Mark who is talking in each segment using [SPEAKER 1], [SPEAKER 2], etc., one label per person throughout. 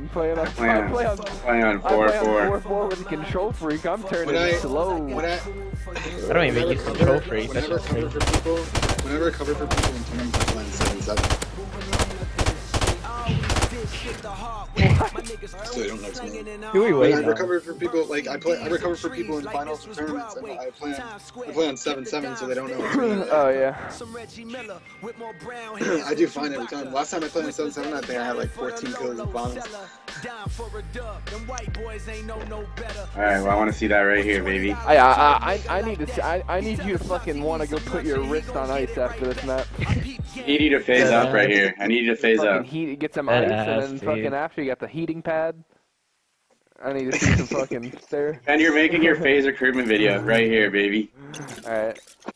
[SPEAKER 1] I'm playing on
[SPEAKER 2] 4v4.
[SPEAKER 1] 4v4 with a control freak. I'm turning slow.
[SPEAKER 3] I don't even use control freak. Whenever I cover for people in tournaments, I'm playing 7-7. So they don't notice me.
[SPEAKER 1] Who are you waiting
[SPEAKER 3] I recover for people, like, I recover for people in finals and tournaments, and I play on 7-7 so they don't know it's me.
[SPEAKER 1] Oh, yeah.
[SPEAKER 3] I do fine every time. Last time I played on 7-7, I think I had like 14 kills in finals.
[SPEAKER 2] Alright, well I want to see that right here, baby.
[SPEAKER 1] I need you to fucking want to go put your wrist on ice after this map.
[SPEAKER 2] I need you to phase up right here. I need you to phase up.
[SPEAKER 1] Get some ice, and then fucking after you got the heating pad. I need to see some fucking there.
[SPEAKER 2] And you're making your phase recruitment video right here, baby.
[SPEAKER 1] Alright.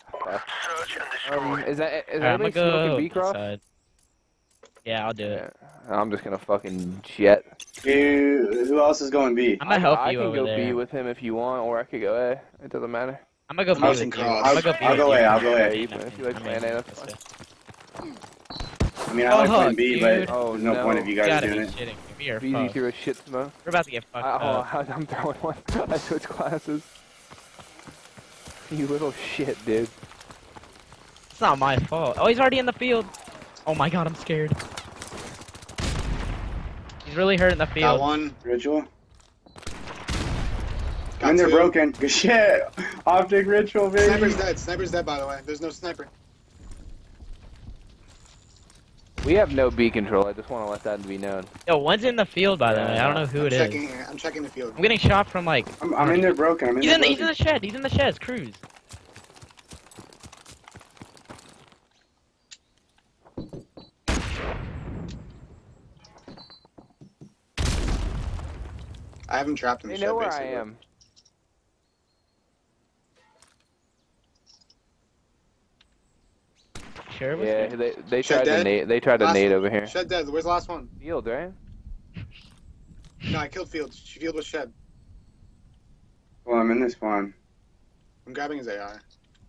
[SPEAKER 1] Is everybody smoking B-Cross?
[SPEAKER 3] Yeah, I'll do it.
[SPEAKER 1] I'm just gonna fucking jet.
[SPEAKER 2] Who else is going B?
[SPEAKER 3] I'm gonna help you over
[SPEAKER 1] there. I
[SPEAKER 3] there.
[SPEAKER 1] can go B with him if you want, or I could go A. It doesn't matter.
[SPEAKER 3] I'm gonna go B with you.
[SPEAKER 2] I'll go A, I'll go A.
[SPEAKER 1] If you like playing A, that's fine.
[SPEAKER 2] I mean, I like playing B, but there's no point if you guys
[SPEAKER 3] gotta
[SPEAKER 2] doing
[SPEAKER 3] be
[SPEAKER 2] it.
[SPEAKER 3] shitting. You're
[SPEAKER 1] Easy through a shit smoke.
[SPEAKER 3] We're about to get fucked up.
[SPEAKER 1] I'm throwing one. I switched classes. You little shit, dude.
[SPEAKER 3] It's not my fault. Oh, he's already in the field. Oh my god, I'm scared. He's really hurt in the field.
[SPEAKER 2] Got one. Ritual. And they're broken. Good shit. Optic ritual, baby.
[SPEAKER 3] Sniper's dead. Sniper's dead, by the way. There's no sniper.
[SPEAKER 1] We have no B control. I just want to let that be known.
[SPEAKER 3] Yo, one's in the field, by the way. I don't know who it is. I'm checking the field. I'm getting shot from like.
[SPEAKER 2] I'm in there broken.
[SPEAKER 3] He's in the shed. He's in the shed. Cruz. I have him trapped in the shed.
[SPEAKER 1] They know where I am.
[SPEAKER 3] Sure.
[SPEAKER 1] Yeah, they tried to nade. They tried to nade over here.
[SPEAKER 3] Shed dead. Where's the last one?
[SPEAKER 1] Field, right?
[SPEAKER 3] No, I killed Field. Field was shed.
[SPEAKER 2] Well, I'm in this spawn.
[SPEAKER 3] I'm grabbing his AR.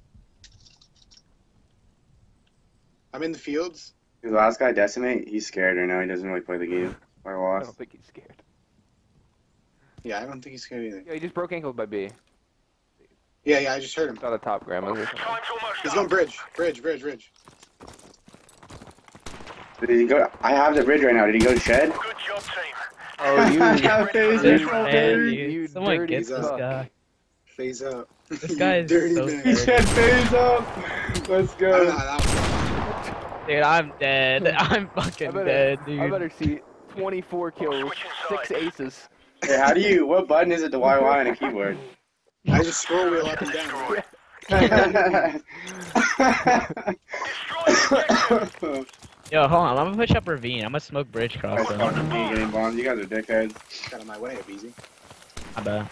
[SPEAKER 3] I'm in the fields.
[SPEAKER 2] The last guy, Decimate, he's scared right now. He doesn't really play the game. I
[SPEAKER 1] I don't think he's scared.
[SPEAKER 3] Yeah, I don't think he's scared either.
[SPEAKER 1] Yeah, he just broke ankles by B.
[SPEAKER 3] Yeah, I just heard him.
[SPEAKER 1] It's on the top, grandma's or something.
[SPEAKER 3] He's going bridge. Bridge.
[SPEAKER 2] Did he go? I have the bridge right now. Did he go to shed?
[SPEAKER 4] Good job, team.
[SPEAKER 1] Oh,
[SPEAKER 3] you someone gets this guy. Phase up.
[SPEAKER 5] This guy is
[SPEAKER 3] dirty
[SPEAKER 5] so
[SPEAKER 3] man.
[SPEAKER 2] He said phase up. Let's go.
[SPEAKER 5] Dude, I'm dead. I'm fucking dead, dude.
[SPEAKER 1] I better see 24 kills, 6 aces.
[SPEAKER 2] Hey, how do you? What button is it to YY on a keyboard?
[SPEAKER 3] I just scroll wheel up and down.
[SPEAKER 5] Yo, hold on. I'm gonna push up ravine. I'm gonna smoke bridge cross.
[SPEAKER 2] Getting bombs. You guys are dickheads.
[SPEAKER 3] Got out of my way, aBeZy.
[SPEAKER 5] I bet.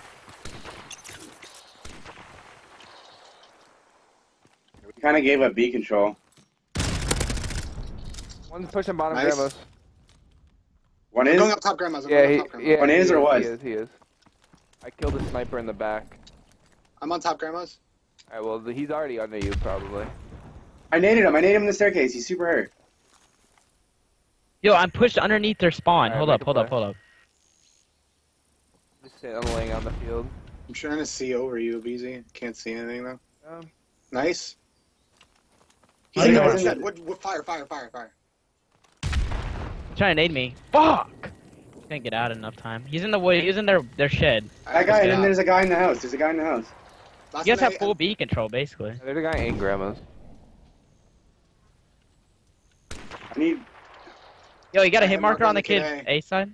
[SPEAKER 2] We kind of gave up B control.
[SPEAKER 1] One's pushing bottom
[SPEAKER 3] Nice.
[SPEAKER 1] grandma's.
[SPEAKER 2] One
[SPEAKER 3] I'm
[SPEAKER 2] is.
[SPEAKER 3] going up top grandma's.
[SPEAKER 1] Yeah,
[SPEAKER 2] One is or was?
[SPEAKER 1] He is. I killed a sniper in the back.
[SPEAKER 3] I'm on top grandma's.
[SPEAKER 1] Alright, well, he's already under you, probably.
[SPEAKER 2] I naded him. I naded him in the staircase. He's super hurt.
[SPEAKER 5] Yo, I'm pushed underneath their spawn.
[SPEAKER 1] Alright,
[SPEAKER 5] Hold up.
[SPEAKER 1] Just sitting, I'm laying on the field.
[SPEAKER 3] I'm trying to see over you, aBeZy. Can't see anything though. Nice. He's
[SPEAKER 2] I
[SPEAKER 3] in
[SPEAKER 2] know.
[SPEAKER 3] the shed. What? Fire.
[SPEAKER 5] Trying to nade me. Fuck! Can't get out in enough time. He's in the wood. He's in their shed.
[SPEAKER 2] That guy, and then there's a guy in the house. There's a guy in the house.
[SPEAKER 5] You guys have full B control, basically.
[SPEAKER 1] There's a guy in grandma's.
[SPEAKER 2] I need.
[SPEAKER 5] Yo, you got a
[SPEAKER 3] I
[SPEAKER 5] hit
[SPEAKER 3] have
[SPEAKER 5] marker
[SPEAKER 3] marker
[SPEAKER 5] on the kid
[SPEAKER 3] today.
[SPEAKER 5] A side?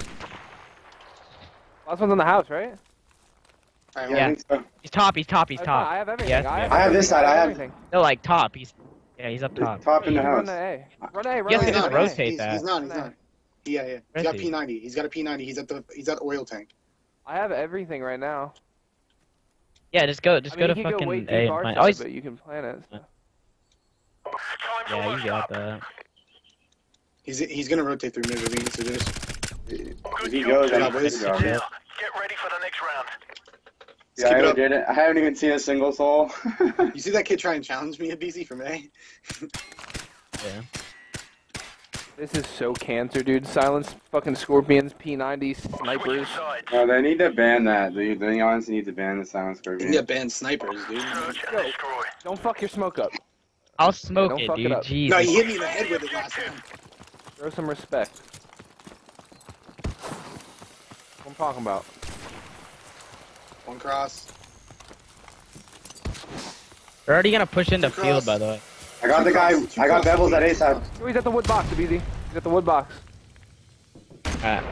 [SPEAKER 1] Last one's in the house, right?
[SPEAKER 3] Alright,
[SPEAKER 2] Yeah,
[SPEAKER 5] Yeah.
[SPEAKER 2] I think so.
[SPEAKER 5] He's top.
[SPEAKER 1] I have everything.
[SPEAKER 5] Yes,
[SPEAKER 1] I
[SPEAKER 5] yes.
[SPEAKER 2] I have this side, I have-
[SPEAKER 1] everything.
[SPEAKER 5] No, like top. He's up top.
[SPEAKER 2] Top in the
[SPEAKER 1] Run
[SPEAKER 2] house.
[SPEAKER 1] the A. Run A,
[SPEAKER 5] Yes,
[SPEAKER 1] run
[SPEAKER 5] he
[SPEAKER 1] A,
[SPEAKER 5] doesn't
[SPEAKER 1] run A.
[SPEAKER 5] rotate that.
[SPEAKER 3] He's not. Yeah. He's
[SPEAKER 5] Where
[SPEAKER 3] got
[SPEAKER 5] is he?
[SPEAKER 3] P90. He's got a P90. He's at the oil tank.
[SPEAKER 1] I have everything right now.
[SPEAKER 5] Yeah, just go
[SPEAKER 1] I mean,
[SPEAKER 5] to
[SPEAKER 1] you can go way
[SPEAKER 5] fucking
[SPEAKER 1] too
[SPEAKER 5] A and
[SPEAKER 1] far
[SPEAKER 5] plan.
[SPEAKER 1] side,
[SPEAKER 5] Oh, he's...
[SPEAKER 1] but you can plan it. So.
[SPEAKER 5] Yeah, you got that.
[SPEAKER 3] He's gonna rotate through mid ravine, so just
[SPEAKER 2] If he goes,
[SPEAKER 3] Good
[SPEAKER 2] I'm
[SPEAKER 3] job,
[SPEAKER 2] good.
[SPEAKER 3] boys.
[SPEAKER 4] Now, get ready for the next round.
[SPEAKER 2] Yeah,
[SPEAKER 3] keep it
[SPEAKER 2] I
[SPEAKER 3] up.
[SPEAKER 2] did it. I haven't even seen a single soul.
[SPEAKER 3] You see that kid try and challenge me, aBeZy, from A?
[SPEAKER 5] Yeah.
[SPEAKER 1] This is so cancer, dude. Silence fucking scorpions, P90 snipers.
[SPEAKER 2] No, they need to ban that, dude. They honestly need to ban the silent
[SPEAKER 3] You
[SPEAKER 2] scorpion.
[SPEAKER 3] need to ban snipers, dude.
[SPEAKER 4] Search and
[SPEAKER 1] Yo.
[SPEAKER 4] destroy.
[SPEAKER 1] Don't fuck your smoke up.
[SPEAKER 5] I'll smoke
[SPEAKER 1] don't
[SPEAKER 5] it,
[SPEAKER 1] fuck it
[SPEAKER 5] dude.
[SPEAKER 1] up.
[SPEAKER 5] Jesus.
[SPEAKER 3] No, he hit me in the head with it last time.
[SPEAKER 1] Throw some respect. What I'm talking about.
[SPEAKER 3] One cross.
[SPEAKER 5] They're already gonna push in the
[SPEAKER 3] Two
[SPEAKER 5] field,
[SPEAKER 3] cross.
[SPEAKER 5] by the way.
[SPEAKER 2] I got the guy. I got Bevils at A side.
[SPEAKER 1] Oh, he's at the wood box, aBeZy. He's at the wood box.
[SPEAKER 5] Alright.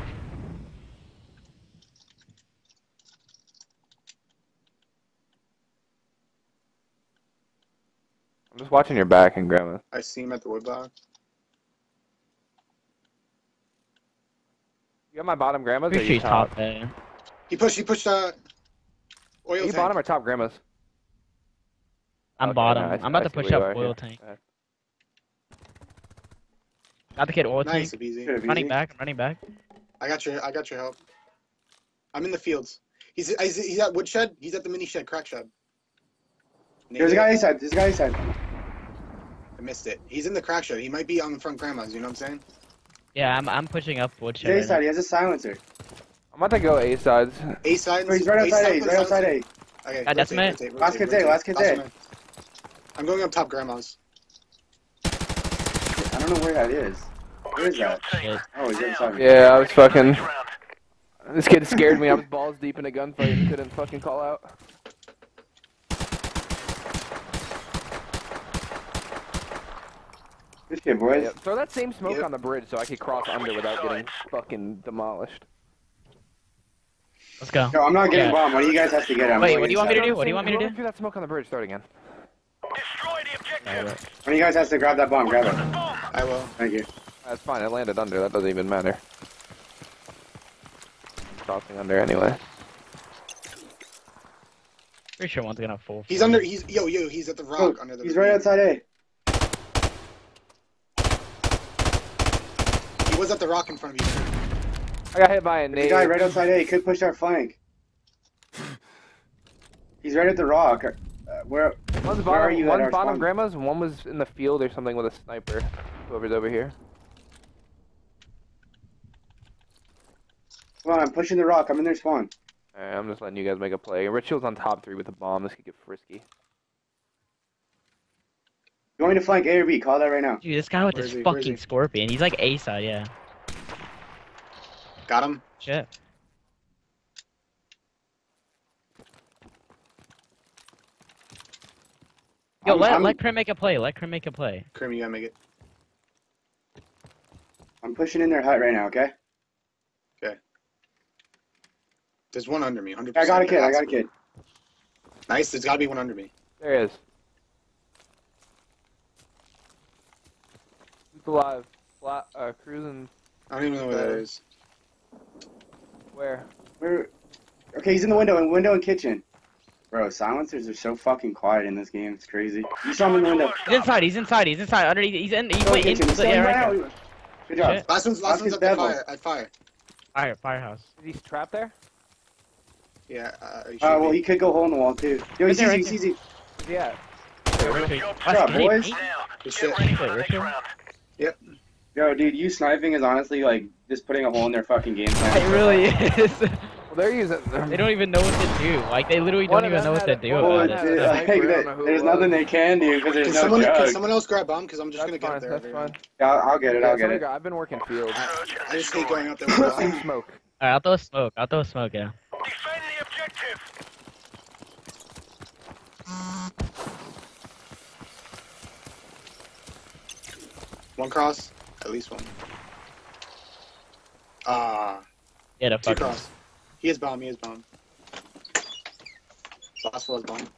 [SPEAKER 1] I'm just watching your back and grandma.
[SPEAKER 3] I see him at the woodbox.
[SPEAKER 1] You got my bottom grandmas or
[SPEAKER 5] Pretty sure
[SPEAKER 1] you
[SPEAKER 5] he's top there.
[SPEAKER 3] He pushed oil
[SPEAKER 1] Are you
[SPEAKER 3] tank.
[SPEAKER 1] bottom or top grandmas?
[SPEAKER 5] I'm
[SPEAKER 1] Okay,
[SPEAKER 5] bottom.
[SPEAKER 1] I-
[SPEAKER 5] I'm about
[SPEAKER 1] I
[SPEAKER 5] to
[SPEAKER 1] see
[SPEAKER 5] push
[SPEAKER 1] where you
[SPEAKER 5] up
[SPEAKER 1] are
[SPEAKER 5] oil
[SPEAKER 1] here.
[SPEAKER 5] tank.
[SPEAKER 1] Alright.
[SPEAKER 5] Got the kid oil
[SPEAKER 3] Nice,
[SPEAKER 5] tank.
[SPEAKER 3] aBeZy.
[SPEAKER 2] Good,
[SPEAKER 5] Running
[SPEAKER 2] aBeZy.
[SPEAKER 5] back. I'm running back.
[SPEAKER 3] I got your help. I'm in the fields. He's at woodshed. He's at the mini shed, crack shed.
[SPEAKER 2] There's a guy A side. There's a guy A side.
[SPEAKER 3] I missed it. He's in the crack shed. He might be on the front grandma's. You know what I'm saying?
[SPEAKER 5] Yeah, I'm pushing up
[SPEAKER 2] He's
[SPEAKER 5] woodshed.
[SPEAKER 2] A
[SPEAKER 5] Right
[SPEAKER 2] side.
[SPEAKER 5] now.
[SPEAKER 2] He has a silencer.
[SPEAKER 1] I'm about to go A sides.
[SPEAKER 3] A side.
[SPEAKER 2] Oh, he's right outside A. He's right outside A.
[SPEAKER 3] Okay.
[SPEAKER 5] Got Decimate.
[SPEAKER 2] Last kid's A. Last kid's A.
[SPEAKER 3] I'm going up top grandma's.
[SPEAKER 2] I don't know where that is. Where is that?
[SPEAKER 5] Shit.
[SPEAKER 2] Oh, he's inside me.
[SPEAKER 1] Yeah, I was fucking. This kid scared me. I was balls deep in a gunfight and couldn't fucking call out.
[SPEAKER 2] Good kid, boys.
[SPEAKER 1] Yep. Throw that same smoke
[SPEAKER 3] Yep.
[SPEAKER 1] on the bridge so I could cross under without getting fucking demolished.
[SPEAKER 5] Let's go.
[SPEAKER 2] No, I'm not getting
[SPEAKER 5] Yeah.
[SPEAKER 2] bombed. One of you guys has to get him.
[SPEAKER 5] Wait,
[SPEAKER 2] I'm
[SPEAKER 5] what do you want me to
[SPEAKER 2] inside.
[SPEAKER 5] do? What do you want me to do?
[SPEAKER 1] Throw that smoke on the bridge. Start again.
[SPEAKER 4] Destroy the objective.
[SPEAKER 2] One of you guys has to grab that bomb. Grab it.
[SPEAKER 4] Bomb.
[SPEAKER 3] I will.
[SPEAKER 2] Thank you.
[SPEAKER 1] That's fine. It landed under. That doesn't even matter. Crossing under anyway.
[SPEAKER 5] Pretty sure one's gonna fall.
[SPEAKER 3] He's under. He's at the rock
[SPEAKER 2] Oh,
[SPEAKER 3] under the.
[SPEAKER 2] he's right outside A.
[SPEAKER 3] He was at the rock in front of you.
[SPEAKER 1] I got hit by a
[SPEAKER 2] There's a
[SPEAKER 1] nade.
[SPEAKER 2] guy right outside A. He could push our flank. He's right at the rock. Where
[SPEAKER 1] One's
[SPEAKER 2] where are
[SPEAKER 1] bottom,
[SPEAKER 2] you at
[SPEAKER 1] one's
[SPEAKER 2] our
[SPEAKER 1] bottom
[SPEAKER 2] spawn?
[SPEAKER 1] grandma's, and one was in the field or something with a sniper. Whoever's over here.
[SPEAKER 2] Come on, I'm pushing the rock. I'm in their spawn.
[SPEAKER 1] Alright, I'm just letting you guys make a play. Richie's on top 3 with a bomb. This could get frisky.
[SPEAKER 2] You want me to flank A or B? Call that right now.
[SPEAKER 5] Dude, this guy with
[SPEAKER 3] Where
[SPEAKER 5] this
[SPEAKER 3] is he? Where is
[SPEAKER 5] fucking
[SPEAKER 3] he?
[SPEAKER 5] scorpion. He's like A side, yeah.
[SPEAKER 3] Got him.
[SPEAKER 5] Shit. Yo, let Crim make a play. Let Crim make a play.
[SPEAKER 3] Crim, you gotta make it.
[SPEAKER 2] I'm pushing in their hut right now, okay?
[SPEAKER 3] There's one under me. 100%.
[SPEAKER 2] I got a kid. I got a kid.
[SPEAKER 3] Nice. There's gotta be one under me.
[SPEAKER 1] There he is. Who's alive? Cruising.
[SPEAKER 3] I don't even know where that is.
[SPEAKER 1] Where?
[SPEAKER 2] Where? Okay, he's in the window and kitchen. Bro, silencers are so fucking quiet in this game. It's crazy. You saw him in the window.
[SPEAKER 5] He's inside. He's inside. He's inside. Underneath. He's in. He's
[SPEAKER 2] Go
[SPEAKER 5] wait,
[SPEAKER 2] kitchen.
[SPEAKER 5] in.
[SPEAKER 2] He's still
[SPEAKER 5] Yeah,
[SPEAKER 2] in
[SPEAKER 5] right
[SPEAKER 2] right
[SPEAKER 5] there.
[SPEAKER 2] now. Good job.
[SPEAKER 5] Shit.
[SPEAKER 3] Last one's
[SPEAKER 2] Last
[SPEAKER 3] at the
[SPEAKER 2] Bevel.
[SPEAKER 3] fire. At fire.
[SPEAKER 5] Firehouse.
[SPEAKER 1] Is he trapped there?
[SPEAKER 3] Yeah.
[SPEAKER 2] Well, he could go hole in the wall too. Yo, he's
[SPEAKER 5] Right there,
[SPEAKER 2] easy. He's easy.
[SPEAKER 1] Where's he at?
[SPEAKER 5] Richard.
[SPEAKER 2] Good job, boys.
[SPEAKER 4] Now,
[SPEAKER 3] Good
[SPEAKER 4] get
[SPEAKER 3] shit.
[SPEAKER 4] ready for the
[SPEAKER 5] Richard.
[SPEAKER 4] next round.
[SPEAKER 2] Yo, dude, you sniping is honestly like just putting a hole in their fucking game plan.
[SPEAKER 5] It really is.
[SPEAKER 1] Well, they're using.
[SPEAKER 5] They don't even know what to do. Like they literally don't even know what to do
[SPEAKER 2] Oh,
[SPEAKER 5] about
[SPEAKER 2] dude,
[SPEAKER 5] it.
[SPEAKER 1] Yeah,
[SPEAKER 2] like,
[SPEAKER 1] I don't know who
[SPEAKER 2] there's
[SPEAKER 1] it
[SPEAKER 2] nothing
[SPEAKER 1] was.
[SPEAKER 2] they can do because there's
[SPEAKER 3] Can
[SPEAKER 2] no
[SPEAKER 3] someone,
[SPEAKER 2] jug.
[SPEAKER 3] else grab bomb? Because I'm just
[SPEAKER 1] That's
[SPEAKER 3] gonna get
[SPEAKER 1] fine.
[SPEAKER 3] up there.
[SPEAKER 1] That's fine.
[SPEAKER 2] Yeah, I'll get it.
[SPEAKER 1] Yeah,
[SPEAKER 2] I'll get
[SPEAKER 1] somebody
[SPEAKER 2] it.
[SPEAKER 1] got- I've been working field.
[SPEAKER 3] I just hate going up there.
[SPEAKER 1] Throw
[SPEAKER 3] with
[SPEAKER 1] some
[SPEAKER 3] bomb.
[SPEAKER 1] smoke.
[SPEAKER 5] Alright, I'll throw a smoke. I'll throw a smoke. Yeah.
[SPEAKER 4] Defend the objective.
[SPEAKER 3] One cross. At least one.
[SPEAKER 5] Yeah, the
[SPEAKER 3] Two
[SPEAKER 5] fuck.
[SPEAKER 3] cross. He has bomb. He has bomb. Blaztful has bomb.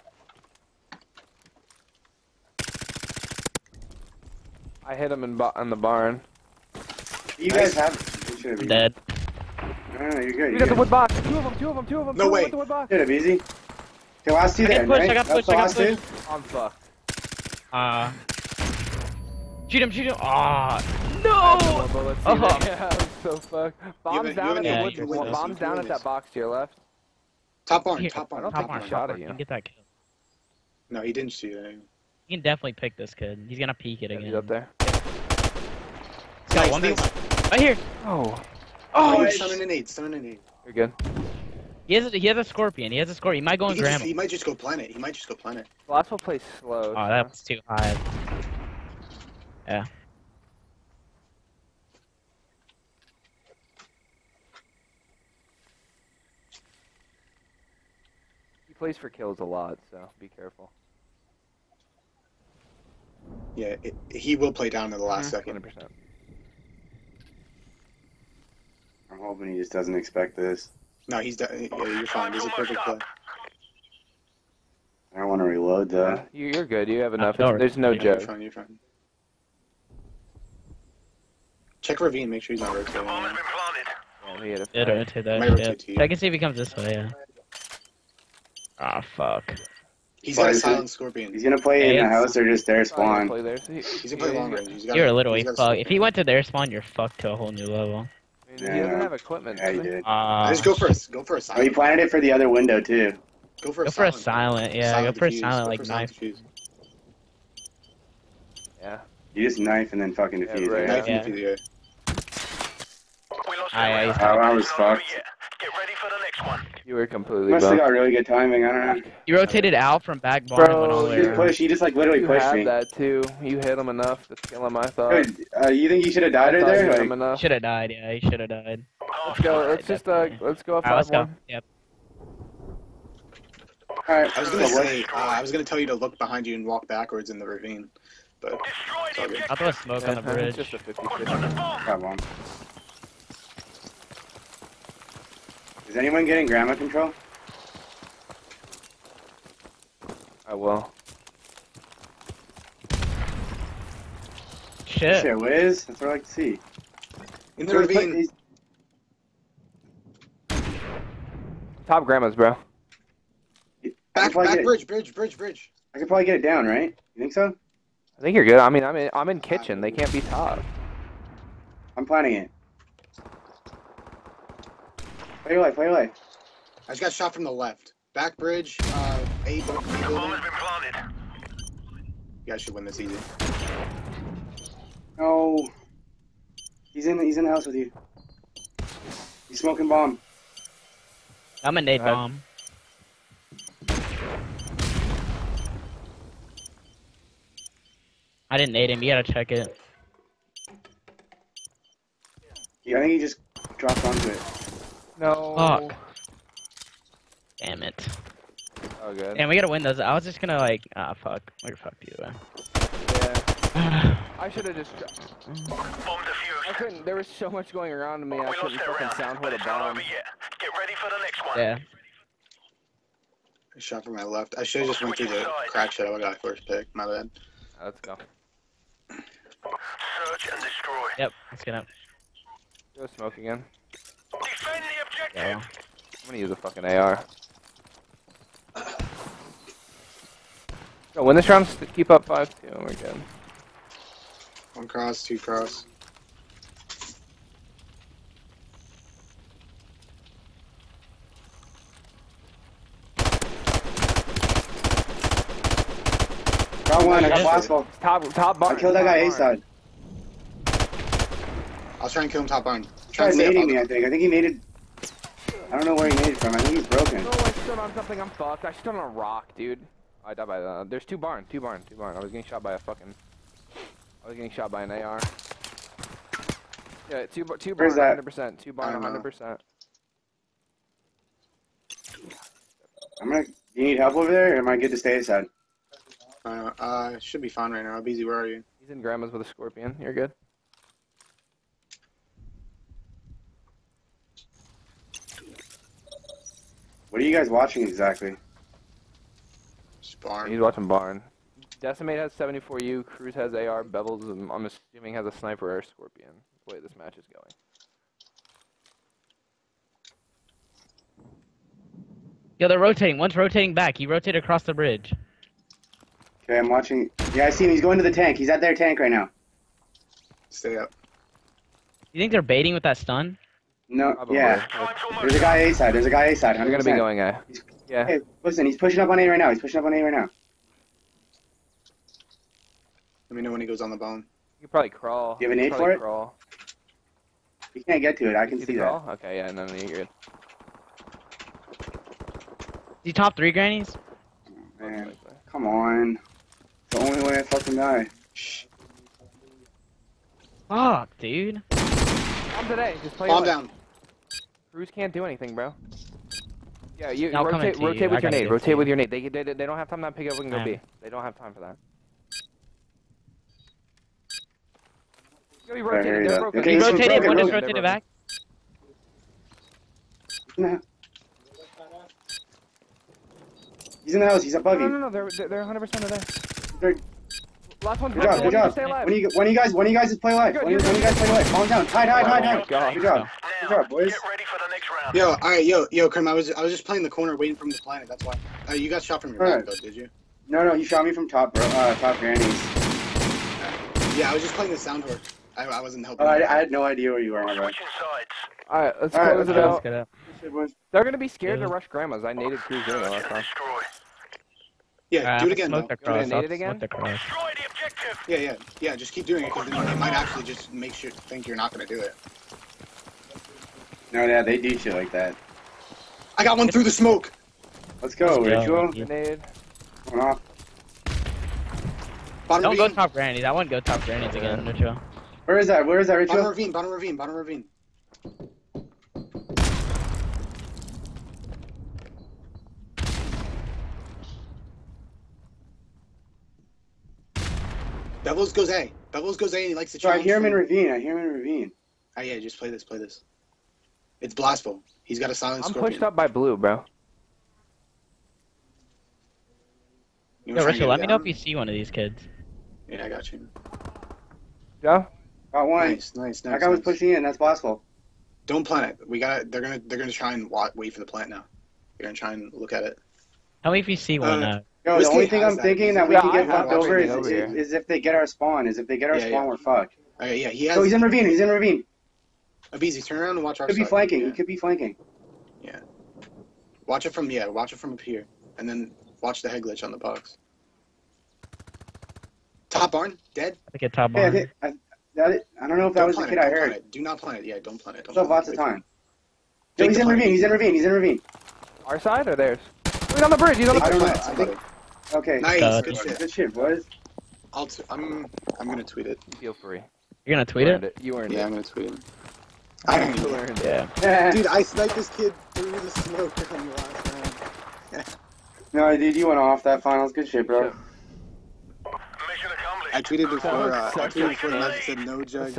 [SPEAKER 1] I hit him in the barn.
[SPEAKER 2] You guys have. You should have been.
[SPEAKER 5] Dead.
[SPEAKER 2] No, you're good.
[SPEAKER 1] He's
[SPEAKER 2] You're
[SPEAKER 1] at the
[SPEAKER 2] good.
[SPEAKER 1] wood box. Two of them.
[SPEAKER 3] No way.
[SPEAKER 1] At the wood box.
[SPEAKER 2] Should have easy. Okay, last two
[SPEAKER 5] I got
[SPEAKER 2] there,
[SPEAKER 5] pushed,
[SPEAKER 2] right?
[SPEAKER 5] I got
[SPEAKER 2] That's
[SPEAKER 5] pushed,
[SPEAKER 2] the
[SPEAKER 5] I got
[SPEAKER 2] last two?
[SPEAKER 1] I'm fucked.
[SPEAKER 5] Shoot him, shoot him. Ah,
[SPEAKER 1] I
[SPEAKER 5] no!
[SPEAKER 1] have no bullets
[SPEAKER 5] Oh.
[SPEAKER 1] either. Yeah, I'm so fucked. Bombs
[SPEAKER 3] you
[SPEAKER 1] down
[SPEAKER 3] have
[SPEAKER 1] at
[SPEAKER 5] any
[SPEAKER 1] the
[SPEAKER 5] wood-
[SPEAKER 1] wood.
[SPEAKER 5] you
[SPEAKER 1] Bombs down at that box to your left.
[SPEAKER 3] Top barn.
[SPEAKER 5] Here,
[SPEAKER 3] Top barn.
[SPEAKER 1] I don't
[SPEAKER 3] Top
[SPEAKER 1] think
[SPEAKER 3] barn.
[SPEAKER 1] he shot at
[SPEAKER 5] You
[SPEAKER 1] you.
[SPEAKER 5] can get that kill.
[SPEAKER 3] No, he didn't shoot at you.
[SPEAKER 5] You can definitely pick this kid. He's gonna peek it
[SPEAKER 1] Yeah,
[SPEAKER 5] again.
[SPEAKER 1] he's up there.
[SPEAKER 5] This
[SPEAKER 3] Nice,
[SPEAKER 5] 1v1.
[SPEAKER 3] nice.
[SPEAKER 5] Right here.
[SPEAKER 1] Oh.
[SPEAKER 3] Oh,
[SPEAKER 2] Nice.
[SPEAKER 3] stun and an 8, stun and an 8.
[SPEAKER 1] You're good.
[SPEAKER 5] He has a scorpion. He has a scorpion. He might go and grab
[SPEAKER 3] He
[SPEAKER 5] him.
[SPEAKER 3] might just go planet. He might just go planet.
[SPEAKER 1] Blaztful plays slow.
[SPEAKER 5] Oh, that was too high. Yeah.
[SPEAKER 1] He plays for kills a lot, so be careful.
[SPEAKER 3] Yeah, he will play down to the last second.
[SPEAKER 1] 100%.
[SPEAKER 2] I'm hoping he just doesn't expect this.
[SPEAKER 3] No, he's yeah, you're fine. This is a perfect play.
[SPEAKER 2] I don't want to reload though.
[SPEAKER 1] You're good. You have enough.
[SPEAKER 5] Don't
[SPEAKER 1] There's no
[SPEAKER 5] worry.
[SPEAKER 3] You're
[SPEAKER 1] joke.
[SPEAKER 3] fine, you're fine. Check Ravine, make sure he's not rotating.
[SPEAKER 4] Bomb has been planted.
[SPEAKER 1] Yeah, he had a
[SPEAKER 5] Yeah,
[SPEAKER 1] flag.
[SPEAKER 5] rotate that.
[SPEAKER 3] Might rotate to you.
[SPEAKER 5] I can see if he comes this way, yeah. Ah, fuck.
[SPEAKER 3] He's got a silent scorpion.
[SPEAKER 2] He's gonna play in the house or just their
[SPEAKER 1] Oh,
[SPEAKER 2] spawn.
[SPEAKER 1] play there.
[SPEAKER 3] He's gonna play long range. He's got
[SPEAKER 5] You're
[SPEAKER 3] a-
[SPEAKER 5] literally
[SPEAKER 3] he's got a
[SPEAKER 5] fucked.
[SPEAKER 3] scorpion.
[SPEAKER 5] If he went to their spawn, you're fucked to a whole new level.
[SPEAKER 1] He doesn't have equipment.
[SPEAKER 2] Yeah, he
[SPEAKER 1] does he?
[SPEAKER 2] did.
[SPEAKER 3] Just go for a
[SPEAKER 2] Oh, he
[SPEAKER 3] silent.
[SPEAKER 2] planted it for the other window too.
[SPEAKER 3] Go for a
[SPEAKER 5] Go for a
[SPEAKER 3] silent.
[SPEAKER 5] silent, yeah. Go for a
[SPEAKER 3] diffuse.
[SPEAKER 5] silent,
[SPEAKER 3] Go
[SPEAKER 5] like
[SPEAKER 3] for a silent
[SPEAKER 5] knife.
[SPEAKER 3] diffuse.
[SPEAKER 1] Yeah.
[SPEAKER 2] You just knife and then fucking
[SPEAKER 1] Yeah,
[SPEAKER 2] defuse,
[SPEAKER 1] right.
[SPEAKER 2] right?
[SPEAKER 3] Knife
[SPEAKER 5] Yeah.
[SPEAKER 3] and diffuse,
[SPEAKER 4] We lost
[SPEAKER 5] Aye,
[SPEAKER 4] that
[SPEAKER 5] aye.
[SPEAKER 4] round.
[SPEAKER 2] I was
[SPEAKER 4] It's not over
[SPEAKER 2] fucked.
[SPEAKER 4] yet. Get ready for the next one.
[SPEAKER 1] You were completely
[SPEAKER 2] Must have
[SPEAKER 1] bumped.
[SPEAKER 2] got really good timing. I don't know.
[SPEAKER 5] You rotated out from back barn and went all the
[SPEAKER 2] He
[SPEAKER 5] way
[SPEAKER 2] just
[SPEAKER 5] around.
[SPEAKER 2] pushed. He just like literally
[SPEAKER 1] You
[SPEAKER 2] pushed
[SPEAKER 1] had
[SPEAKER 2] me.
[SPEAKER 1] that too. You hit him enough to kill him, I thought.
[SPEAKER 2] Dude, you think you should have died
[SPEAKER 1] I
[SPEAKER 2] right
[SPEAKER 1] thought you
[SPEAKER 2] there?
[SPEAKER 1] hit him
[SPEAKER 2] Like,
[SPEAKER 1] enough.
[SPEAKER 5] Should have died, yeah. He should have died.
[SPEAKER 1] Let's go. Let's just
[SPEAKER 5] definitely.
[SPEAKER 1] let's go up
[SPEAKER 5] Alright, let's go.
[SPEAKER 1] 5-1.
[SPEAKER 5] Yep.
[SPEAKER 2] alright.
[SPEAKER 3] I was gonna say, I was gonna tell you to look behind you and walk backwards in the ravine, but
[SPEAKER 4] Destroy
[SPEAKER 3] it's
[SPEAKER 4] the
[SPEAKER 3] all good.
[SPEAKER 4] objective.
[SPEAKER 5] I'll throw a smoke on the
[SPEAKER 1] It's
[SPEAKER 5] bridge.
[SPEAKER 1] just a 50-50.
[SPEAKER 4] Put the bomb.
[SPEAKER 2] Got one. Is anyone getting grandma control?
[SPEAKER 1] I will.
[SPEAKER 5] Shit.
[SPEAKER 2] Shit, Wiz? That's what I like to see.
[SPEAKER 3] In the ravine.
[SPEAKER 1] Top grandmas, bro.
[SPEAKER 3] Back
[SPEAKER 2] probably get-
[SPEAKER 3] bridge.
[SPEAKER 2] I could probably get it down, right? You think so?
[SPEAKER 1] I think you're good. I mean, I'm in kitchen. They can't be top.
[SPEAKER 2] I'm planning it. Play your life, play your life.
[SPEAKER 3] I just got shot from the left. Back bridge, A
[SPEAKER 4] Bomb
[SPEAKER 3] building.
[SPEAKER 4] has been planted.
[SPEAKER 3] You guys should win this easy.
[SPEAKER 2] No. He's in the house with you. He's smoking bomb.
[SPEAKER 5] I'm a nade
[SPEAKER 1] Alright.
[SPEAKER 5] bomb. I didn't nade him. You gotta check it.
[SPEAKER 2] Yeah, I think he just dropped onto it.
[SPEAKER 1] No.
[SPEAKER 5] Fuck. Damn it.
[SPEAKER 1] Oh, good.
[SPEAKER 5] And we gotta win those. I was just gonna like, fuck. We're fucked either
[SPEAKER 1] Yeah. I should have just.
[SPEAKER 4] Bomb defused.
[SPEAKER 1] I couldn't. There was so much going around me. I
[SPEAKER 4] We
[SPEAKER 1] couldn't
[SPEAKER 4] lost that
[SPEAKER 1] fucking
[SPEAKER 4] round,
[SPEAKER 1] sound
[SPEAKER 4] but
[SPEAKER 1] hold a
[SPEAKER 4] it's not
[SPEAKER 1] bomb.
[SPEAKER 4] over yet. Get ready for the next one.
[SPEAKER 5] Yeah.
[SPEAKER 3] Shot from my left. I should have just went through the crack shot. I got first pick. My bad.
[SPEAKER 1] Let's go.
[SPEAKER 4] Search and destroy.
[SPEAKER 5] Yep. Let's get up.
[SPEAKER 1] Go smoke again.
[SPEAKER 4] Defend the objective.
[SPEAKER 5] Yeah.
[SPEAKER 1] I'm gonna use a fucking AR. Go win this round. Keep up 5-2. We're good.
[SPEAKER 3] One cross, two cross.
[SPEAKER 2] Got one, I got
[SPEAKER 5] Yeah.
[SPEAKER 2] Blaztful.
[SPEAKER 1] Top bar.
[SPEAKER 2] I killed that guy A side.
[SPEAKER 3] I was trying to kill him top barn.
[SPEAKER 2] He
[SPEAKER 3] Trying
[SPEAKER 2] tried
[SPEAKER 3] to stay
[SPEAKER 2] nading
[SPEAKER 3] up
[SPEAKER 2] me,
[SPEAKER 3] on
[SPEAKER 2] I think. I think he naded. I don't know where he naded from. I think he's broken.
[SPEAKER 1] No, I stood on something. I'm fucked. I stood on a rock, dude. I died by there's two barn. I was getting shot by a fucking. I was getting shot by an AR. Yeah, two barn.
[SPEAKER 2] Where's that?
[SPEAKER 1] 100%. Two barn. 100%.
[SPEAKER 2] I'm gonna. You need help over there, or am I good to stay aside?
[SPEAKER 3] Should be fine right now. aBeZy, where are you?
[SPEAKER 1] He's in grandma's with a scorpion. You're good.
[SPEAKER 2] What are you guys watching exactly?
[SPEAKER 3] Just barn.
[SPEAKER 1] He's watching barn. Decimate has 74U. Cruz has AR. Bevils, I'm assuming, has a sniper or scorpion. The way this match is going.
[SPEAKER 5] Yo, they're rotating. One's rotating back. He rotated across the bridge.
[SPEAKER 2] Okay, I'm watching. Yeah, I see him. He's going to the tank. He's at their tank right now.
[SPEAKER 3] Stay up.
[SPEAKER 5] You think they're baiting with that stun?
[SPEAKER 2] No,
[SPEAKER 1] Probably.
[SPEAKER 2] yeah.
[SPEAKER 4] Time's almost
[SPEAKER 2] There's a guy A side. There's a guy A side.
[SPEAKER 1] They're gonna be going A. Yeah.
[SPEAKER 2] Hey, listen, he's pushing up on A right now. He's pushing up on A right now.
[SPEAKER 3] Let me know when he goes on the bone.
[SPEAKER 1] You could probably crawl.
[SPEAKER 2] You have a nade
[SPEAKER 1] Probably
[SPEAKER 2] for it?
[SPEAKER 1] Crawl.
[SPEAKER 2] You can't get to it. I can
[SPEAKER 1] See
[SPEAKER 2] see
[SPEAKER 1] the
[SPEAKER 2] that.
[SPEAKER 1] call? Okay, yeah, no, you're good.
[SPEAKER 5] Is he top 3 grannies?
[SPEAKER 2] Man, come on. It's the only way I fucking die. Shh.
[SPEAKER 5] Fuck, dude.
[SPEAKER 1] Bomb today. Just play
[SPEAKER 3] Bomb
[SPEAKER 1] it.
[SPEAKER 3] down.
[SPEAKER 1] Cruz can't do anything, bro. Yeah, you
[SPEAKER 5] I'll come
[SPEAKER 1] rotate,
[SPEAKER 5] into you.
[SPEAKER 1] rotate
[SPEAKER 5] I
[SPEAKER 1] with your
[SPEAKER 5] gotta
[SPEAKER 1] nade.
[SPEAKER 5] get to
[SPEAKER 1] Rotate
[SPEAKER 5] you.
[SPEAKER 1] with your nade. They don't have time to pick up and go
[SPEAKER 5] I
[SPEAKER 1] B.
[SPEAKER 5] am.
[SPEAKER 1] They don't have time for that. Yo, he
[SPEAKER 2] Alright,
[SPEAKER 1] rotated.
[SPEAKER 2] here
[SPEAKER 1] They're
[SPEAKER 2] you go.
[SPEAKER 1] broken.
[SPEAKER 2] Okay,
[SPEAKER 5] He
[SPEAKER 2] he's
[SPEAKER 5] rotated,
[SPEAKER 2] broken,
[SPEAKER 5] one just
[SPEAKER 2] broken.
[SPEAKER 5] rotated back.
[SPEAKER 2] No. He's in the house. He's above
[SPEAKER 1] No,
[SPEAKER 2] you.
[SPEAKER 1] no, no. They're 100% of there.
[SPEAKER 2] They're-
[SPEAKER 1] Last one's
[SPEAKER 2] Good job.
[SPEAKER 1] broken.
[SPEAKER 2] Good job.
[SPEAKER 1] Stay alive.
[SPEAKER 2] When you guys just play live.
[SPEAKER 1] You're
[SPEAKER 2] When
[SPEAKER 1] good,
[SPEAKER 2] you guys play live. Calm down. Hide.
[SPEAKER 1] Oh my God.
[SPEAKER 2] Good job. Good job, boys.
[SPEAKER 4] Get ready for the next round.
[SPEAKER 3] Yo, alright, yo, Crim, I was just playing the corner waiting for him to plant it, that's why. You got shot from your back though, did you?
[SPEAKER 2] No, he shot me from top, bro. Top grannies.
[SPEAKER 3] Yeah, I was just playing the sound horde. I wasn't helping.
[SPEAKER 2] Oh, I had no idea where you were, my bro.
[SPEAKER 4] Switching sides.
[SPEAKER 1] Alright, let's
[SPEAKER 2] Alright,
[SPEAKER 1] close it
[SPEAKER 2] let's
[SPEAKER 1] out.
[SPEAKER 5] Let's get up.
[SPEAKER 2] Shit, boys.
[SPEAKER 1] They're gonna be scared to
[SPEAKER 5] Yeah.
[SPEAKER 1] rush grandmas. I naded Cruz in last time.
[SPEAKER 4] Destroy.
[SPEAKER 3] Yeah, do it again though.
[SPEAKER 5] Smoke the
[SPEAKER 1] You wanna
[SPEAKER 5] cross.
[SPEAKER 1] nade
[SPEAKER 5] I'll
[SPEAKER 1] it again?
[SPEAKER 5] smoke the cross.
[SPEAKER 4] Destroy the objective.
[SPEAKER 3] Yeah, just keep doing it, because then it might actually just make you think you're not gonna do it.
[SPEAKER 2] No, yeah, they do shit like that.
[SPEAKER 3] I got one through the smoke!
[SPEAKER 2] Let's go,
[SPEAKER 5] Let's go.
[SPEAKER 2] Ritual.
[SPEAKER 5] Yeah.
[SPEAKER 1] Nade.
[SPEAKER 2] Going off.
[SPEAKER 3] Bottom
[SPEAKER 5] Don't go
[SPEAKER 3] ravine,
[SPEAKER 5] top grannies. I wouldn't go top grannies again, Ritual.
[SPEAKER 2] Where is that,
[SPEAKER 3] bottom
[SPEAKER 2] Ritual?
[SPEAKER 3] ravine, bottom ravine, bottom ravine. Bevils goes A. Bevils goes A and he likes to
[SPEAKER 2] So I
[SPEAKER 3] challenge
[SPEAKER 2] hear him in
[SPEAKER 3] from-
[SPEAKER 2] ravine.
[SPEAKER 3] Oh yeah, just play this. It's Blaztful. He's got a silent
[SPEAKER 1] I'm
[SPEAKER 3] scorpion.
[SPEAKER 1] pushed up by blue, bro.
[SPEAKER 3] You
[SPEAKER 5] Yo,
[SPEAKER 3] wanna try and
[SPEAKER 5] Ritual,
[SPEAKER 3] get
[SPEAKER 5] let
[SPEAKER 3] it
[SPEAKER 5] me know
[SPEAKER 3] down?
[SPEAKER 5] if you see one of these kids.
[SPEAKER 3] Yeah, I got you.
[SPEAKER 1] Joe?
[SPEAKER 2] Got one.
[SPEAKER 3] Nice.
[SPEAKER 2] That guy was pushing in. That's Blastful.
[SPEAKER 3] Don't plant it. They're gonna try and wait for the plant now. They're gonna try and look at it.
[SPEAKER 5] Tell me if you see one.
[SPEAKER 2] Yo,
[SPEAKER 3] This
[SPEAKER 2] the only
[SPEAKER 3] kid
[SPEAKER 2] thing
[SPEAKER 3] has
[SPEAKER 2] I'm
[SPEAKER 3] that.
[SPEAKER 2] thinking that we
[SPEAKER 1] Yeah,
[SPEAKER 2] can
[SPEAKER 1] I
[SPEAKER 2] get
[SPEAKER 1] have
[SPEAKER 2] fucked over
[SPEAKER 1] everything over here.
[SPEAKER 2] is if they get our spawn. If they get our
[SPEAKER 3] Yeah,
[SPEAKER 2] spawn,
[SPEAKER 3] yeah.
[SPEAKER 2] we're fucked.
[SPEAKER 3] Okay, yeah, he has.
[SPEAKER 2] Oh, he's in ravine.
[SPEAKER 3] aBeZy, turn around and watch our
[SPEAKER 2] Could be
[SPEAKER 3] side.
[SPEAKER 2] flanking.
[SPEAKER 3] Yeah.
[SPEAKER 2] He could be flanking.
[SPEAKER 3] Watch it from up here, and then watch the head glitch on the box. Top barn, dead.
[SPEAKER 5] I think top
[SPEAKER 2] Hey,
[SPEAKER 5] barn.
[SPEAKER 2] I don't know if that was the kid I
[SPEAKER 3] Don't plant
[SPEAKER 2] heard.
[SPEAKER 3] it. Do not plant it. Yeah, don't plant it. Don't
[SPEAKER 2] Still have
[SPEAKER 3] plant
[SPEAKER 2] lots
[SPEAKER 3] it.
[SPEAKER 2] of time.
[SPEAKER 3] Take
[SPEAKER 2] Yo, he's
[SPEAKER 3] the
[SPEAKER 2] in
[SPEAKER 3] plant.
[SPEAKER 2] ravine. He's in ravine.
[SPEAKER 1] Our side or theirs? He's on the bridge. He's on the
[SPEAKER 2] I
[SPEAKER 1] bridge.
[SPEAKER 2] don't know.
[SPEAKER 3] Plant
[SPEAKER 2] I
[SPEAKER 3] somebody.
[SPEAKER 2] think. Okay.
[SPEAKER 3] Nice, good shit.
[SPEAKER 2] Good shit, boys.
[SPEAKER 3] I'm gonna tweet it.
[SPEAKER 1] Feel free.
[SPEAKER 5] You're gonna tweet
[SPEAKER 1] You
[SPEAKER 5] it?
[SPEAKER 1] earned it. You earned
[SPEAKER 3] Yeah,
[SPEAKER 1] it.
[SPEAKER 3] I'm gonna tweet it.
[SPEAKER 1] You earned it.
[SPEAKER 5] Yeah.
[SPEAKER 2] Yeah.
[SPEAKER 3] Dude, I sniped this kid through the smoke on the last round.
[SPEAKER 2] No, dude, you went off that finals. Good shit, bro.
[SPEAKER 4] Mission accomplished.
[SPEAKER 3] I tweeted before. I
[SPEAKER 1] Such a
[SPEAKER 3] tweeted before the match that said no jug.